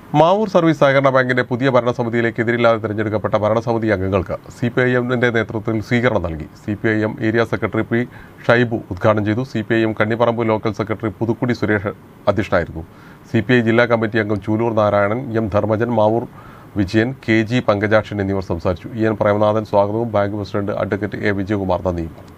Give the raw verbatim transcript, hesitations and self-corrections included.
Mavoor service സഹകരണ ബാങ്കിന്റെ പുതിയ ഭരണസമിതിയിലേക്ക് എതിരില്ലാതെ തിരഞ്ഞെടുക്കപ്പെട്ട ഭരണസമിതി അംഗങ്ങൾക്ക് സി പി ഐ എമ്മിന്റെ നേതൃത്വത്തിൽ സ്വീകരണം നൽകി. C P I M area secretary P Shaibu ഉദ്ഘാടനം ചെയ്തു. C P I M Kannipparamba local secretary Puthukkudi Suresh അധ്യക്ഷനായിരുന്നു. സി പി ഐ ജില്ലാ കമ്മിറ്റി അംഗം Chooloor Narayanan, M Dharmajan, Mavoor Vijayan, K G Pankajakshan എന്നിവർ സംസാരിച്ചു. ഇ എൻ പ്രേമനാഥൻ സ്വാഗതവും bank president advocate A Vijayakumar നന്ദിയും.